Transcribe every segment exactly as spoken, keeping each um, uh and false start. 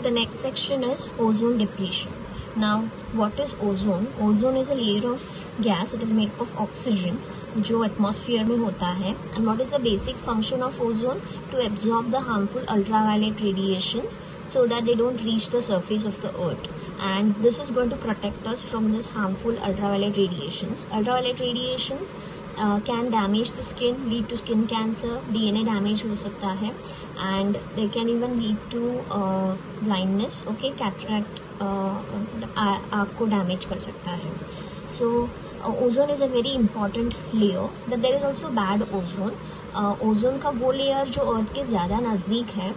the next section is ozone depletion. Now, what is ozone? Ozone is a layer of gas. It is made of oxygen, जो atmosphere में होता है. And what is the basic function of ozone? To absorb the harmful ultraviolet radiations so that they don't reach the surface of the earth. And this is going to protect us from this harmful ultraviolet radiations. Ultraviolet radiations uh, can damage the skin, lead to skin cancer, D N A damage हो सकता है, and they can even lead to uh, blindness, okay, cataract, आँख को damage कर सकता है. So ozone is a very important layer. But there is also bad ozone. Ozone का वो लेयर जो अर्थ के ज़्यादा नज़दीक है,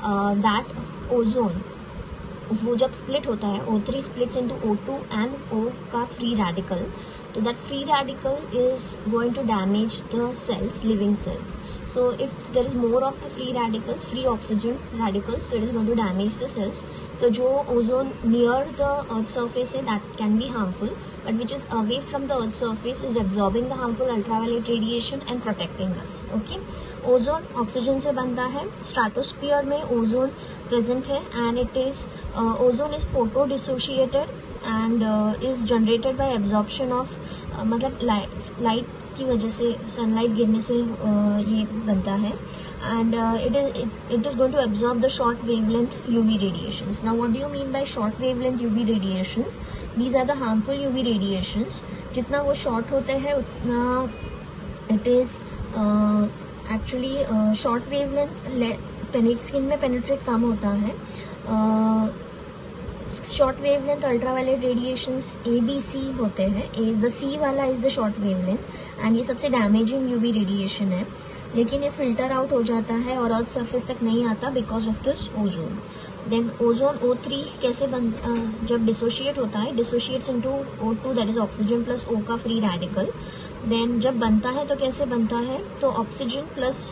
दैट ओजोन वो जब स्प्लिट होता है, O three splits into O two and O का free radical. So that free radical is going to damage the cells, living cells. So if there is more of the free radicals, free oxygen radicals, so it is going to damage the cells. So जो ozone near the earth surface है, that can be harmful, but which is away from the earth surface is absorbing the harmful ultraviolet radiation and protecting us. Okay, ozone oxygen से बनता है. Stratosphere में ozone present है, and it is uh, ozone is photo dissociated and uh, is generated by absorption of uh, मतलब light की वजह से, sunlight गिरने से uh, ये बनता है. and uh, it is it, it is going to absorb the short wavelength U V radiations. Now what do you mean by short wavelength U V radiations? These are the harmful U V radiations. जितना वो short होते हैं उतना it is uh, actually uh, short wavelength skin में penetrate कम होता है. uh, short wavelength ultraviolet radiations A B C होते हैं. ए द सी वाला is the short wavelength and ये सबसे डैमेजिंग यूवी रेडिएशन है, लेकिन ये फिल्टर आउट हो जाता है और अर्थ सरफेस तक नहीं आता because of this ozone. Then ozone O three कैसे बन uh, जब डिसोशिएट होता है, dissociates into O two that is oxygen plus O का फ्री रेडिकल. देन जब बनता है तो कैसे बनता है, तो oxygen plus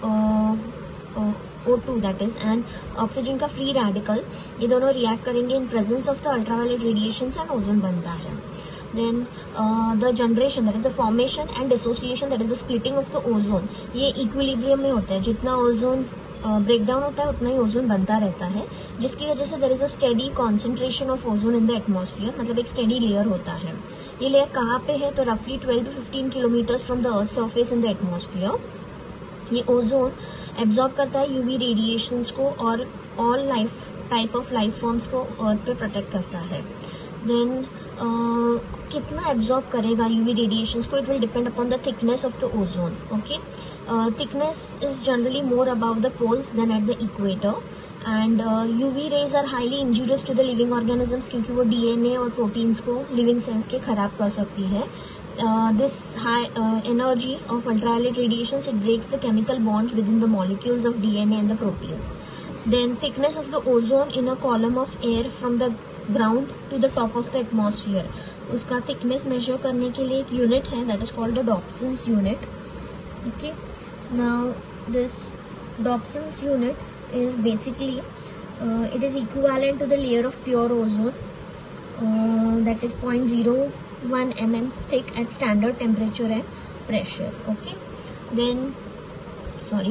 O two that is and oxygen का फ्री रेडिकल, ये दोनों रिएक्ट करेंगे in presence of the ultraviolet radiations and ozone बनता है. Then the generation that is the formation and dissociation that is the splitting of the ozone, ये equilibrium में होता है. जितना ओजोन ब्रेक डाउन होता है उतना ही ओजोन बनता रहता है, जिसकी वजह से there is a steady concentration of ozone in the atmosphere. मतलब एक स्टेडी लेयर होता है. ये लेयर कहाँ पे है, तो रफली twelve to fifteen kilometres from the earth surface in the atmosphere. ये ओजोन एब्जॉर्ब करता है यूवी रेडिएशंस को और all life type of life forms को अर्थ पे प्रोटेक्ट करता है. देन uh, कितना एब्जॉर्ब करेगा यूवी रेडिएशंस को, it will depend upon the thickness of the ozone. Okay, thickness is generally more about the poles then at the equator. And UV rays are highly injurious to the living organisms, क्योंकि वो DNA और proteins को living cells के खराब कर सकती है. Uh, this high uh, energy of ultraviolet radiations, it breaks the chemical bonds within the molecules of D N A and the proteins. Then thickness of the ozone in a column of air from the ground to the top of the atmosphere. उसका thickness measure करने के लिए एक unit है, that is called the Dobson's unit. Okay, now this Dobson's unit is basically uh, it is equivalent to the layer of pure ozone uh, that is zero point zero one millimeter thick at standard temperature and pressure. Okay, then sorry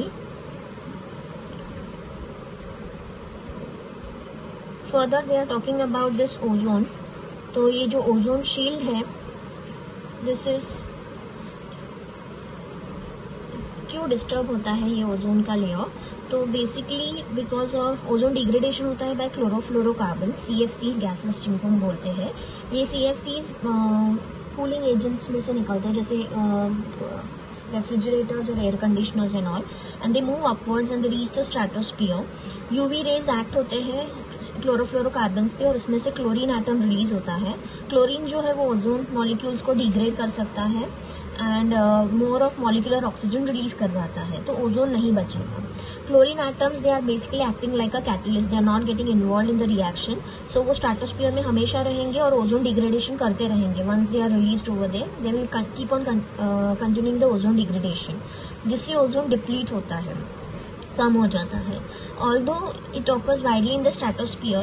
further they are talking about this ozone. तो ये जो ozone shield है, this is क्यों disturb होता है ये ozone का layer, तो basically because of ozone degradation होता है by chlorofluorocarbon, C F C gases जिनको हम बोलते हैं. ये C F C cooling agents में से निकलते हैं, जैसे रेफ्रिजरेटर्स और air conditioners and all, and they move upwards and they reach the stratosphere. UV rays act होते हैं क्लोरोफ्लोरोकार्बन्स पे और उसमें से क्लोरीन एटम रिलीज होता है. क्लोरीन जो है वो ओजोन मॉलिक्यूल्स को डिग्रेड कर सकता है and more of molecular oxygen release करवाता है, तो ओजोन नहीं बचेगा. Chlorine atoms they are basically acting like a catalyst, they are not getting involve in the reaction, so वो स्ट्रेटोस्फियर में हमेशा रहेंगे और ओजोन डिग्रेडेशन करते रहेंगे. Once they are released over there, they will keep on continuing the ozone degradation, जिससे ozone deplete होता है, कम हो जाता है. Although it occurs widely in the stratosphere,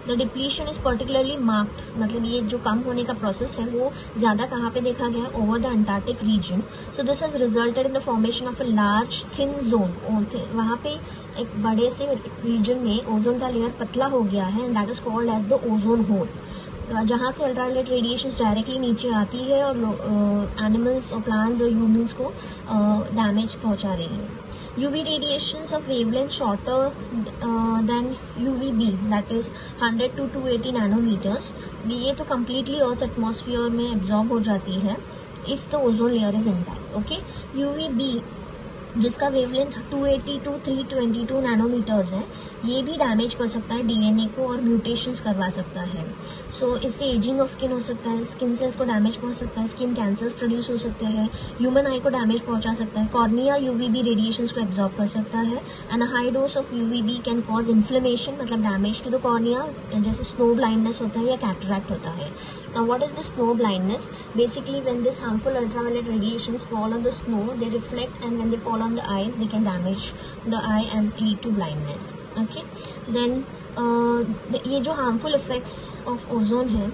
the depletion is particularly marked, मतलब ये जो कम होने का प्रोसेस है वो ज़्यादा कहाँ पे देखा गया है, over the Antarctic region. So this has resulted in the formation of a large thin zone. वहाँ पे एक बड़े से रीजन में ओजोन का लेयर पतला हो गया है and that is called as the ozone hole, जहाँ से अल्ट्रावायलेट रेडिएशन डायरेक्टली नीचे आती है और एनिमल्स और प्लांट्स और ह्यूमंस को डैमेज uh, पहुँचा रही है. U V radiations of wavelength shorter uh, than U V B, that is one hundred to two eighty nanometers, ये तो completely अर्थ एटमॉस्फेयर में एब्जॉर्ब हो जाती है if the ozone layer is intact. okay, U V B जिसका wavelength two eighty to three twenty two nanometers है, ये भी डैमेज कर सकता है डीएनए को और म्यूटेशंस करवा सकता है. सो so, इससे एजिंग ऑफ स्किन हो सकता है, स्किन सेल्स को डैमेज पहुंच सकता है, स्किन कैंसर्स प्रोड्यूस हो सकते हैं, ह्यूमन आई को डैमेज पहुंचा सकता है, कॉर्निया यूवीबी रेडिएशंस को एब्जॉर्ब कर सकता है and high dose of UVB can cause inflammation, मतलब डैमेज टू द कॉर्निया, जैसे स्नो ब्लाइंडनेस होता है या कैटरैक्ट होता है. Now what is the snow blindness? Basically when this harmful ultraviolet radiations fall on the snow, they reflect and when they fall on the eyes they can damage the eye and lead to blindness. okay, then uh, ये जो harmful effects of ozone है,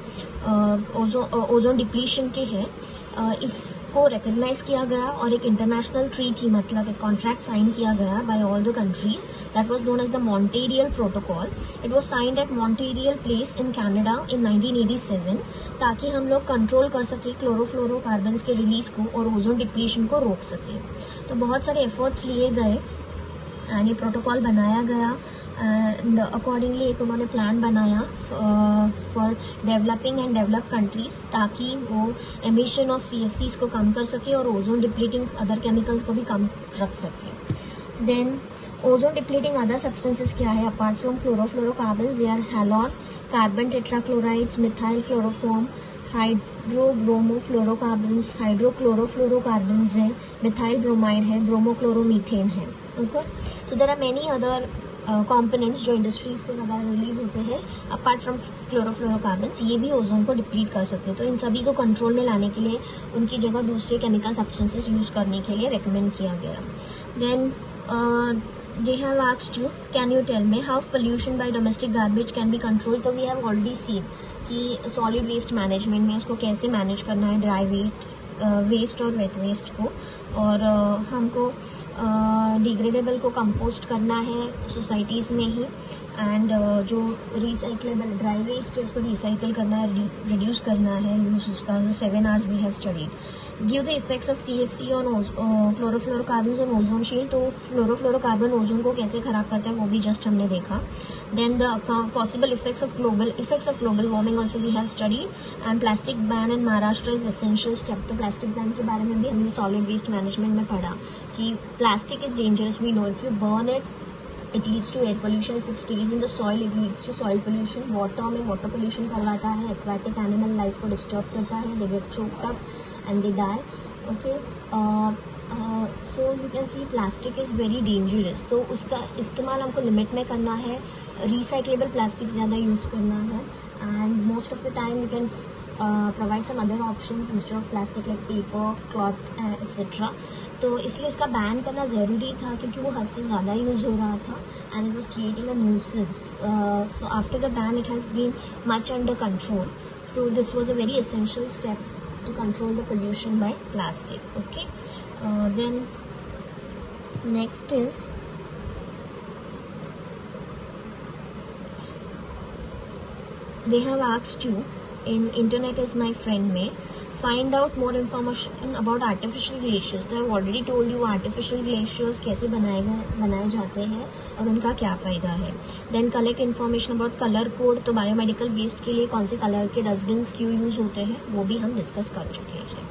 ozone ozone depletion के है, uh, इसको recognise किया गया और एक इंटरनेशनल ट्रीटी, मतलब एक कॉन्ट्रैक्ट साइन किया गया by all the countries. That was known as the Montreal protocol. It was signed at Montreal place in Canada in nineteen eighty seven, ताकि हम लोग कंट्रोल कर सके क्लोरोफ्लोरोकार्बन्स के रिलीज को और ओजोन डिप्लीशन को रोक सके. तो बहुत सारे एफर्ट्स लिए गए एंड ये प्रोटोकॉल बनाया गया एंड अकॉर्डिंगली एक उन्होंने प्लान बनाया for developing and develop countries, ताकि वो emission of C F Cs को कम कर सके और ओजोन डिप्लीटिंग अदर केमिकल्स को भी कम रख सके. Then ozone depleting other substances क्या है apart from chlorofluorocarbons? They are halon, carbon tetrachlorides, methyl chloroform, hydrobromofluorocarbons, hydrochlorofluorocarbons है, मिथाइल ब्रोमाइड है, ब्रोमोक्लोरोमीथेन है. Okay, so there are many other components जो इंडस्ट्रीज से वगैरह रिलीज होते हैं अपार्ट फ्रॉम क्लोरोफ्लोरोकार्बन्स, ये भी ओजोन को डिप्लीट कर सकते हैं. तो इन सभी को कंट्रोल में लाने के लिए उनकी जगह दूसरे केमिकल सब्सटेंसेस यूज करने के लिए रिकमेंड किया गया. Then they have asked you, can you tell me how pollution by domestic garbage can be controlled? तो we have already seen कि सॉलिड वेस्ट मैनेजमेंट में उसको कैसे मैनेज करना है, ड्राई वेस्ट, वेस्ट और वेट वेस्ट को, और uh, हमको डिग्रेडेबल uh, को कंपोस्ट करना है सोसाइटीज़ में ही, एंड uh, जो रिसाइकलेबल ड्राई वेस्ट है उसको रिसाइकल करना है, रिड्यूस करना है यूज उसका. जो seven hours we have studied. Give the effects of C F C on chlorofluorocarbon on ozone shield. तो फ्लोरोफ्लोरोकार्बन ओजोन को कैसे खराब करता है वो भी जस्ट हमने देखा. Then the possible effects of global effects of global warming also we have studied. And plastic ban in Maharashtra is essential step. तो प्लास्टिक बैन के बारे में भी हमने सॉलिड वेस्ट मैनेजमेंट में पढ़ा कि plastic is dangerous. We know if you burn it it leads to air pollution. If it stays in the soil, it leads to soil pollution. Water में water pollution करवाता है, aquatic animal life को disturb करता है, they get choked up and they die. Okay, uh, uh, so you can see plastic is very dangerous. तो उसका इस्तेमाल हमको लिमिट में करना है, recyclable plastic ज़्यादा यूज़ करना है, and most of the time you can uh, provide some other options instead of plastic like paper, cloth, uh, et cetera. तो इसलिए उसका बैन करना ज़रूरी था क्योंकि वो हद से ज़्यादा यूज़ हो रहा था and it was creating a nuisance. So after the ban it has been much under control. So this was a very essential step to control the pollution by plastic. Okay, then next is they have asked you in internet is my friend में find out more information about artificial glaciers. तो I've already told you artificial glaciers कैसे बनाए गए बनाए जाते हैं और उनका क्या फ़ायदा है. Then collect information about color code. तो बायोमेडिकल वेस्ट के लिए कौन से कलर के डस्टबिन्स क्यों यूज़ होते हैं वो भी हम डिस्कस कर चुके हैं.